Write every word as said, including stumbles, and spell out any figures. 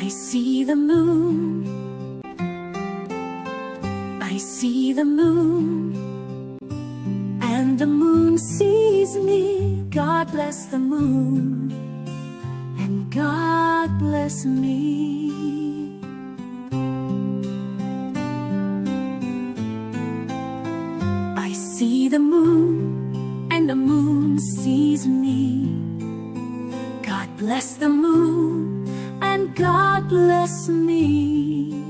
see the moon, I see the moon, and the moon sees me. God bless the moon, and God bless me. I see the moon, and the moon sees me. God bless the moon, and God bless me.